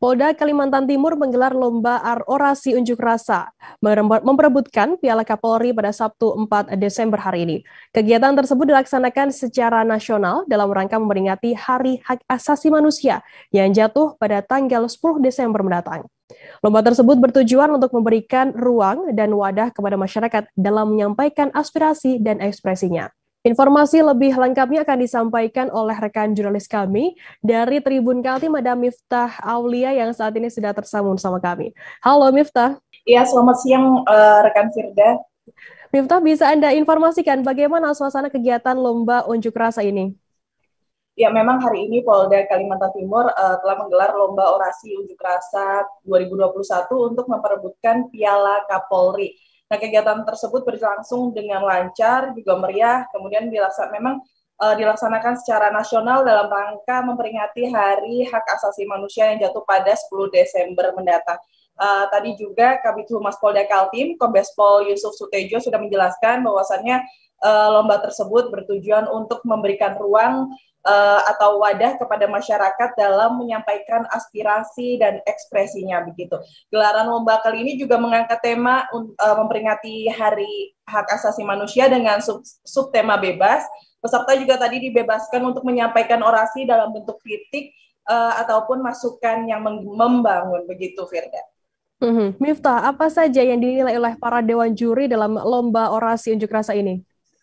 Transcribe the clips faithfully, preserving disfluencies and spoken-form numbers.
Polda Kalimantan Timur menggelar lomba ar- orasi unjuk rasa, meremba- memperebutkan Piala Kapolri pada Sabtu empat Desember hari ini. Kegiatan tersebut dilaksanakan secara nasional dalam rangka memperingati Hari Hak Asasi Manusia yang jatuh pada tanggal sepuluh Desember mendatang. Lomba tersebut bertujuan untuk memberikan ruang dan wadah kepada masyarakat dalam menyampaikan aspirasi dan ekspresinya. Informasi lebih lengkapnya akan disampaikan oleh rekan jurnalis kami dari Tribun Kaltim, ada Miftah Aulia yang saat ini sudah tersambung sama kami. Halo Miftah. Iya, selamat siang uh, rekan Firda. Miftah, bisa Anda informasikan bagaimana suasana kegiatan lomba unjuk rasa ini? Ya, memang hari ini Polda Kalimantan Timur uh, telah menggelar lomba orasi unjuk rasa dua ribu dua puluh satu untuk memperebutkan Piala Kapolri. Nah, kegiatan tersebut berlangsung dengan lancar, juga meriah, kemudian dilaksanakan memang uh, dilaksanakan secara nasional dalam rangka memperingati Hari Hak Asasi Manusia yang jatuh pada sepuluh Desember mendatang. Uh, tadi juga Kabid Humas Polda Kaltim, Kombes Pol Yusuf Sutejo sudah menjelaskan bahwasannya uh, lomba tersebut bertujuan untuk memberikan ruang uh, atau wadah kepada masyarakat dalam menyampaikan aspirasi dan ekspresinya begitu. Gelaran lomba kali ini juga mengangkat tema uh, memperingati Hari Hak Asasi Manusia dengan sub, subtema bebas. Peserta juga tadi dibebaskan untuk menyampaikan orasi dalam bentuk kritik uh, ataupun masukan yang membangun begitu, Firda. Mhm. Miftah, apa saja yang dinilai oleh para dewan juri dalam lomba orasi unjuk rasa ini?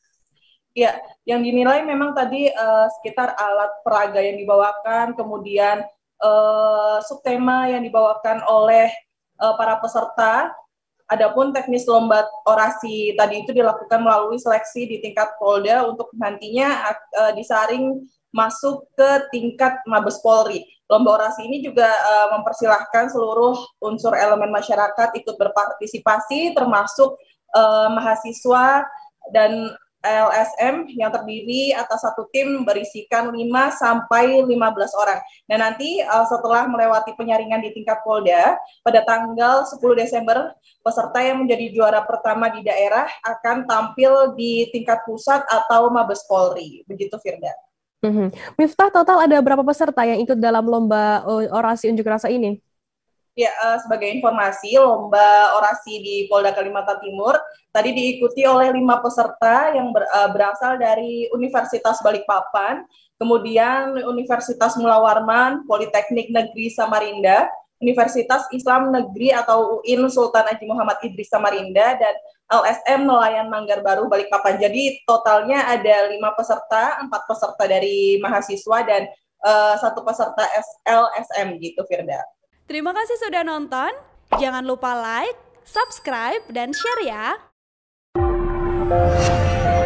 Ya, yang dinilai memang tadi uh, sekitar alat peraga yang dibawakan, kemudian uh, subtema yang dibawakan oleh uh, para peserta. Adapun teknis lomba orasi tadi itu dilakukan melalui seleksi di tingkat Polda untuk nantinya uh, disaring masuk ke tingkat Mabes Polri. Lomba orasi ini juga uh, mempersilahkan seluruh unsur elemen masyarakat ikut berpartisipasi, termasuk uh, mahasiswa dan L S M yang terdiri atas satu tim berisikan lima sampai lima belas orang. Dan nanti uh, setelah melewati penyaringan di tingkat Polda, pada tanggal sepuluh Desember, peserta yang menjadi juara pertama di daerah akan tampil di tingkat pusat atau Mabes Polri. Begitu, Firda. Mhm. Miftah, total ada berapa peserta yang ikut dalam lomba uh, orasi unjuk rasa ini? Ya, uh, sebagai informasi, lomba orasi di Polda Kalimantan Timur tadi diikuti oleh lima peserta yang ber, uh, berasal dari Universitas Balikpapan, kemudian Universitas Mula Warman, Politeknik Negeri Samarinda, Universitas Islam Negeri atau U I N Sultan Haji Muhammad Idris Samarinda, dan L S M Nelayan Manggar Baru Balikpapan. Jadi totalnya ada lima peserta, empat peserta dari mahasiswa dan uh, satu peserta L S M gitu, Firda. Terima kasih sudah nonton. Jangan lupa like, subscribe, dan share ya.